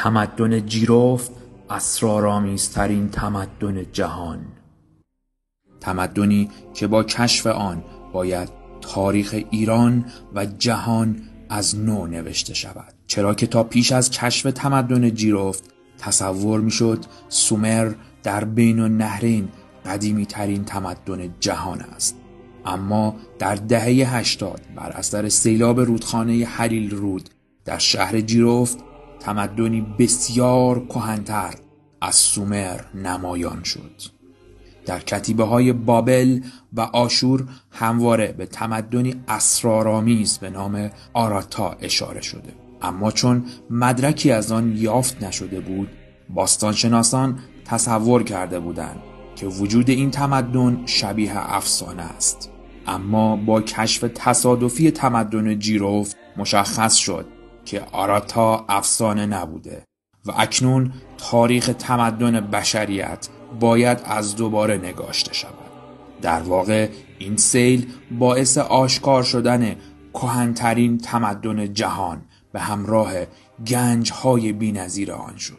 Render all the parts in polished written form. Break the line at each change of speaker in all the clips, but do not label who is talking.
تمدن جیرفت اسرارآمیزترین تمدن جهان. تمدنی که با کشف آن باید تاریخ ایران و جهان از نو نوشته شود، چرا که تا پیش از کشف تمدن جیرفت تصور میشد سومر در بین النهرین قدیمی ترین تمدن جهان است. اما در دهه 80 بر اثر سیلاب رودخانه هلیل رود در شهر جیرفت تمدنی بسیار کهن‌تر از سومر نمایان شد. در کتیبه‌های بابل و آشور همواره به تمدنی اسرارآمیز به نام آراتا اشاره شده، اما چون مدرکی از آن یافت نشده بود، باستانشناسان تصور کرده بودند که وجود این تمدن شبیه افسانه است. اما با کشف تصادفی تمدن جیرفت مشخص شد که آراتا افسانه نبوده و اکنون تاریخ تمدن بشریت باید از دوباره نگاشته شود. در واقع این سیل باعث آشکار شدن کهن‌ترین تمدن جهان به همراه گنج‌های بی‌نظیر آن شد.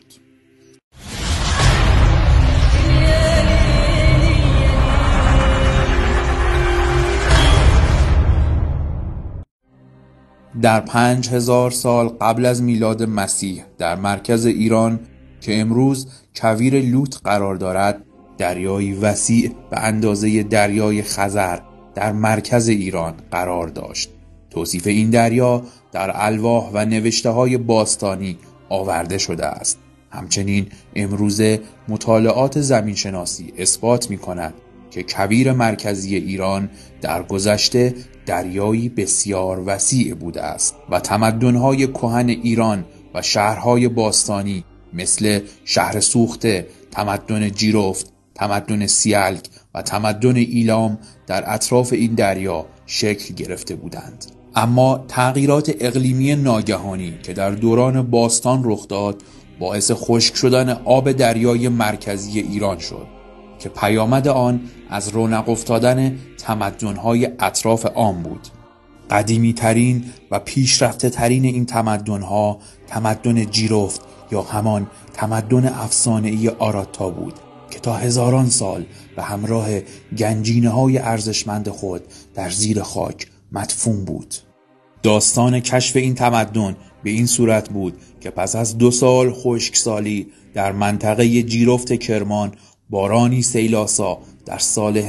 در 5000 سال قبل از میلاد مسیح در مرکز ایران که امروز کویر لوط قرار دارد، دریایی وسیع به اندازه دریای خزر در مرکز ایران قرار داشت. توصیف این دریا در الواح و نوشته‌های باستانی آورده شده است. همچنین امروزه مطالعات زمینشناسی اثبات می‌کند که کویر مرکزی ایران در گذشته دریایی بسیار وسیع بوده است و تمدن‌های کهن ایران و شهرهای باستانی مثل شهر سوخته، تمدن جیرفت، تمدن سیلک و تمدن ایلام در اطراف این دریا شکل گرفته بودند. اما تغییرات اقلیمی ناگهانی که در دوران باستان رخ داد باعث خشک شدن آب دریای مرکزی ایران شد که پیامد آن از رونق افتادن تمدن‌های اطراف آن بود. قدیمی ترین و پیشرفته ترین این تمدن‌ها تمدن جیرفت یا همان تمدن افسانه‌ای آراتا بود که تا هزاران سال به همراه گنجینه‌های ارزشمند خود در زیر خاک مدفون بود. داستان کشف این تمدن به این صورت بود که پس از 2 سال خشکسالی در منطقه جیرفت کرمان بارانی سیلاسا در سال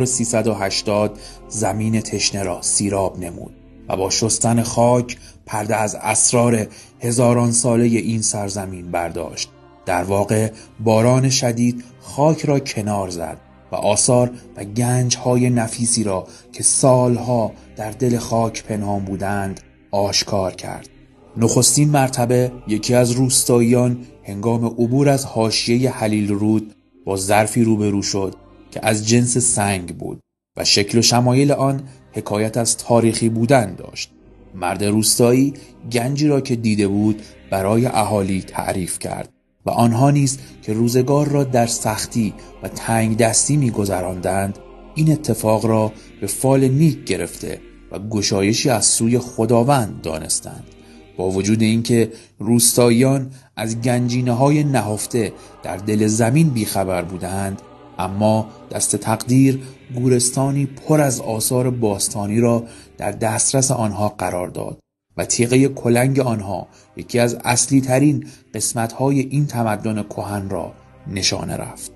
1380 زمین تشنه را سیراب نمود و با شستن خاک پرده از اسرار هزاران ساله این سرزمین برداشت. در واقع باران شدید خاک را کنار زد و آثار و گنج‌های نفیسی را که سالها در دل خاک پنهان بودند آشکار کرد. نخستین مرتبه یکی از روستاییان هنگام عبور از حاشیه هلیل رود با ظرفی روبرو شد که از جنس سنگ بود و شکل و شمایل آن حکایت از تاریخی بودن داشت. مرد روستایی گنجی را که دیده بود برای اهالی تعریف کرد و آنها نیز که روزگار را در سختی و تنگ دستی می گذراندند این اتفاق را به فال نیک گرفته و گشایشی از سوی خداوند دانستند. با وجود اینکه روستاییان از گنجینه‌های نهفته در دل زمین بیخبر بودند، اما دست تقدیر گورستانی پر از آثار باستانی را در دسترس آنها قرار داد و تیغه کلنگ آنها یکی از اصلی ترین قسمت‌های این تمدن کهن را نشانه رفت.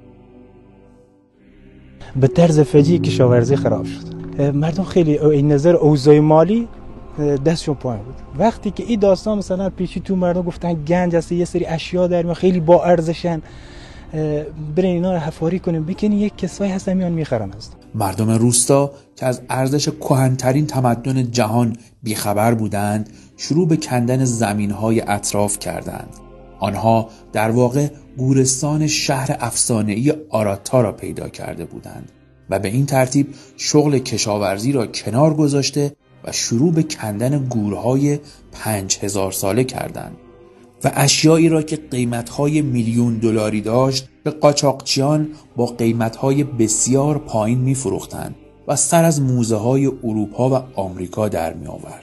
به طرز فجیع کشاورزی خراب شد. مردم خیلی این نظر اوضاع مالی دستشون پایین بود. وقتی که این داستان مثلا پیشی تو مردم گفتن گنج هست، یه سری اشیا در میاد خیلی با ارزشن، برین اینا رو حفاری کنیم بکنین، یک کسایی هستن میان میخرن است.
مردم روستا که از ارزش کهن‌ترین تمدن جهان بیخبر بودند شروع به کندن زمین‌های اطراف کردند. آنها در واقع گورستان شهر افسانه‌ای آراتا را پیدا کرده بودند و به این ترتیب شغل کشاورزی را کنار گذاشته و شروع به کندن گورهای 5000 ساله کردند و اشیایی را که قیمت‌های میلیون دلاری داشت به قاچاقچیان با قیمت‌های بسیار پایین می‌فروختند و سر از موزه‌های اروپا و آمریکا در می‌آورد.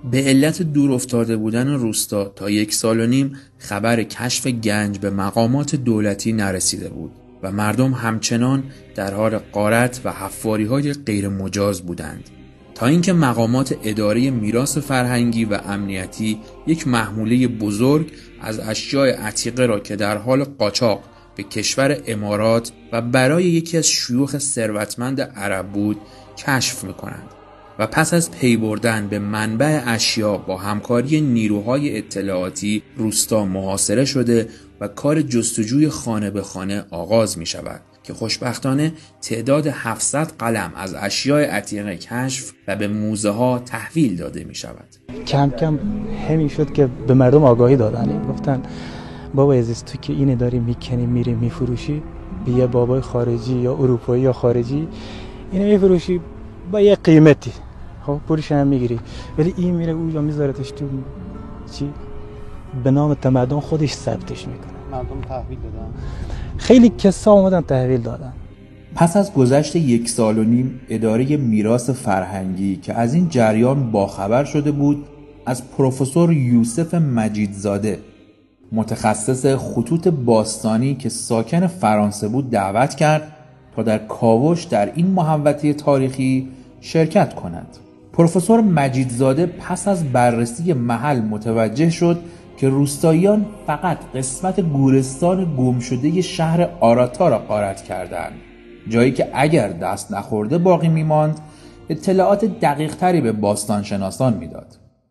به علت دور افتاده بودن روستا تا 1.5 سال خبر کشف گنج به مقامات دولتی نرسیده بود و مردم همچنان در حال غارت و حفاری‌های غیر مجاز بودند تا اینکه مقامات اداره میراث فرهنگی و امنیتی یک محموله بزرگ از اشیاء عتیقه را که در حال قاچاق به کشور امارات و برای یکی از شیوخ ثروتمند عرب بود کشف می‌کنند و پس از پی بردن به منبع اشیا با همکاری نیروهای اطلاعاتی روستا محاصره شده و کار جستجوی خانه به خانه آغاز می شود که خوشبختانه تعداد 700 قلم از اشیاء عتیقه کشف و به موزه ها تحویل داده می شود.
کم کم همین شد که به مردم آگاهی دادن، گفتن بابا عزیز تو که اینه داری میکنی میری میفروشی به یه بابای خارجی یا اروپایی یا خارجی، اینو میفروشی با یه قیمتی، خب پولش هم میگیری، ولی این میره اونجا میذارتش تو چی به نام تمدن خودش ثبتش میکنه.
مردم تحویل دادن،
خیلی کسا اومدن تحویل دادن.
پس از گذشت 1.5 سال اداره میراث فرهنگی که از این جریان باخبر شده بود از پروفسور یوسف مجیدزاده متخصص خطوط باستانی که ساکن فرانسه بود دعوت کرد تا در کاوش در این محوطه تاریخی شرکت کند. پروفسور مجیدزاده پس از بررسی محل متوجه شد که روستاییان فقط قسمت گورستان گمشده شهر آراتا را غارت کردند، جایی که اگر دست نخورده باقی میماند اطلاعات دقیق تری به باستانشناسان میداد.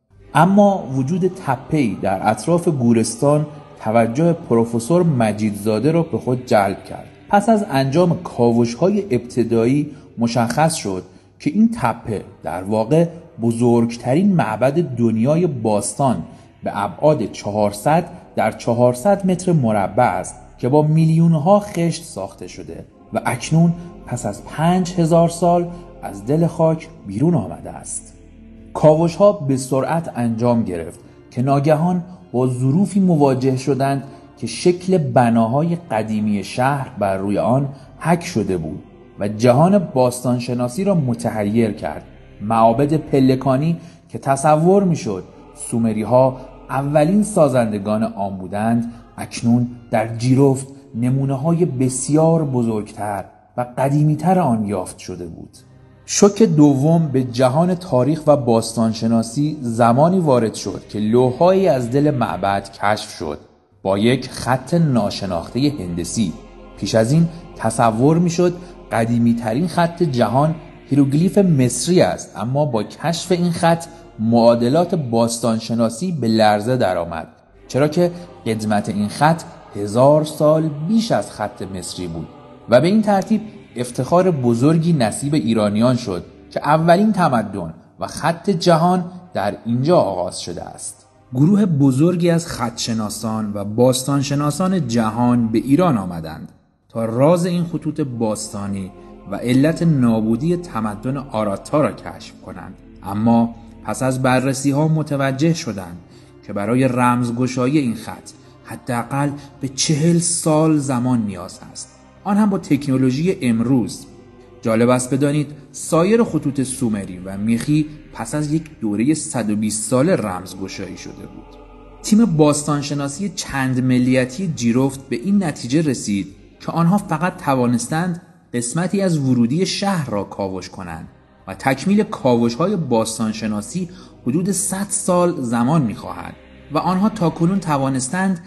اما وجود تپه‌ای در اطراف گورستان توجه پروفسور مجیدزاده را به خود جلب کرد. پس از انجام کاوش‌های ابتدایی مشخص شد که این تپه در واقع بزرگترین معبد دنیای باستان به ابعاد 400 در 400 متر مربع است که با میلیون‌ها خشت ساخته شده و اکنون پس از 5000 سال از دل خاک بیرون آمده است. کاوش‌ها به سرعت انجام گرفت که ناگهان با ظروفی مواجه شدند که شکل بناهای قدیمی شهر بر روی آن حک شده بود و جهان باستانشناسی را متحیر کرد. معابد پلکانی که تصور می‌شد سومری‌ها اولین سازندگان آن بودند، اکنون در جیرفت نمونه‌های بسیار بزرگتر و قدیمی‌تر آن یافت شده بود. شوک دوم به جهان تاریخ و باستانشناسی زمانی وارد شد که لوح‌هایی از دل معبد کشف شد با یک خط ناشناخته هندسی. پیش از این تصور می‌شد قدیمی‌ترین خط جهان هیروگلیف مصری است، اما با کشف این خط معادلات باستانشناسی به لرزه درآمد، چرا که قدمت این خط 1000 سال بیش از خط مصری بود و به این ترتیب افتخار بزرگی نصیب ایرانیان شد که اولین تمدن و خط جهان در اینجا آغاز شده است. گروه بزرگی از خطشناسان و باستانشناسان جهان به ایران آمدند تا راز این خطوط باستانی و علت نابودی تمدن آراتا را کشف کنند، اما پس از بررسی ها متوجه شدند که برای رمزگشایی این خط حداقل به 40 سال زمان نیاز است، آن هم با تکنولوژی امروز. جالب است بدانید سایر خطوط سومری و میخی پس از یک دوره 120 سال رمزگشایی شده بود. تیم باستانشناسی چند ملیتی جیرفت به این نتیجه رسید که آنها فقط توانستند قسمتی از ورودی شهر را کاوش کنند و تکمیل کاوش‌های باستانشناسی حدود 100 سال زمان می‌خواهد و آنها تاکنون توانستند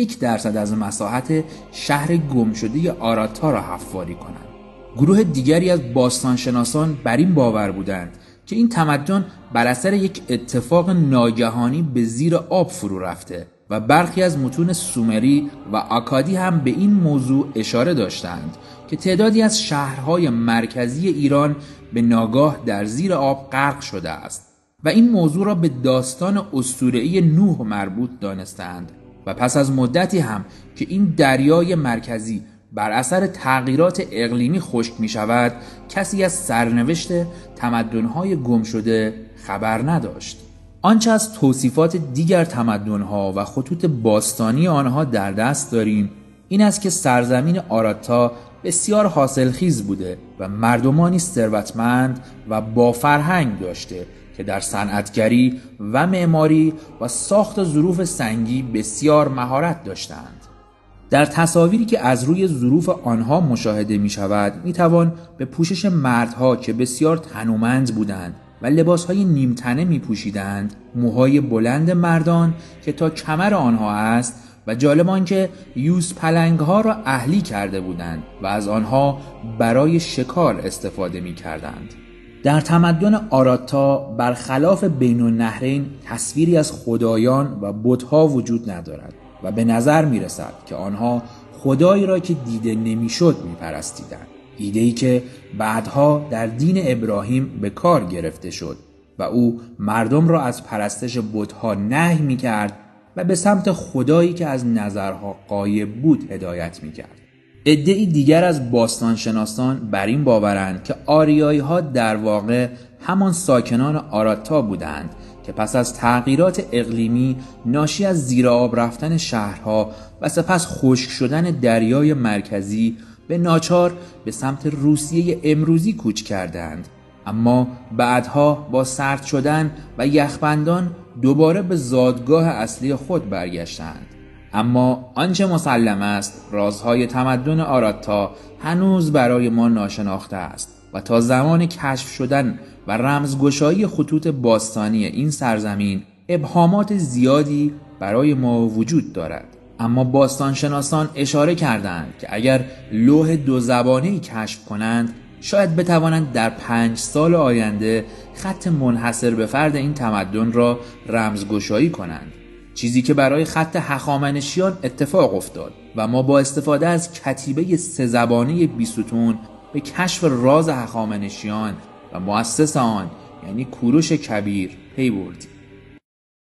1% از مساحت شهر گمشده آراتا را حفاری کنند. گروه دیگری از باستانشناسان بر این باور بودند که این تمدن بر اثر یک اتفاق ناگهانی به زیر آب فرو رفته و برخی از متون سومری و آکادی هم به این موضوع اشاره داشتند که تعدادی از شهرهای مرکزی ایران به ناگاه در زیر آب غرق شده است و این موضوع را به داستان اسطوره‌ای نوح مربوط دانستند و پس از مدتی هم که این دریای مرکزی بر اثر تغییرات اقلیمی خشک می شود، کسی از سرنوشت تمدن‌های گم شده خبر نداشت. آنچه از توصیفات دیگر تمدن‌ها و خطوط باستانی آنها در دست داریم این است که سرزمین آراتا بسیار حاصلخیز بوده و مردمانی ثروتمند و با فرهنگ داشته که در صنعتگری و معماری و ساخت ظروف سنگی بسیار مهارت داشتند. در تصاویری که از روی ظروف آنها مشاهده می شود می توان به پوشش مردها که بسیار تنومند بودند و لباسهای نیمتنه می پوشیدند، موهای بلند مردان که تا کمر آنها است و جالب آنکه یوز پلنگ ها را اهلی کرده بودند و از آنها برای شکار استفاده می کردند. در تمدن آراتا برخلاف بین النهرین تصویری از خدایان و بت‌ها وجود ندارد و به نظر می رسد که آنها خدایی را که دیده نمی شد می پرستیدند. ایده‌ای که بعدها در دین ابراهیم به کار گرفته شد و او مردم را از پرستش بت‌ها نهی می کرد و به سمت خدایی که از نظرها غایب بود هدایت می کرد. عده‌ای دیگر از باستانشناسان بر این باورند که آریایی‌ها در واقع همان ساکنان آراتا بودند که پس از تغییرات اقلیمی ناشی از زیر آب رفتن شهرها و سپس خشک شدن دریای مرکزی به ناچار به سمت روسیه امروزی کوچ کردند، اما بعدها با سرد شدن و یخبندان دوباره به زادگاه اصلی خود برگشتند. اما آنچه مسلم است رازهای تمدن آراتا هنوز برای ما ناشناخته است و تا زمان کشف شدن و رمزگشایی خطوط باستانی این سرزمین ابهامات زیادی برای ما وجود دارد. اما باستانشناسان اشاره کردند که اگر لوح دو زبانه‌ای کشف کنند شاید بتوانند در 5 سال آینده خط منحصر به فرد این تمدن را رمزگشایی کنند، چیزی که برای خط هخامنشیان اتفاق افتاد و ما با استفاده از کتیبه 3 زبانه بیستون به کشف راز هخامنشیان و مؤسس آن یعنی کوروش کبیر پی بردیم.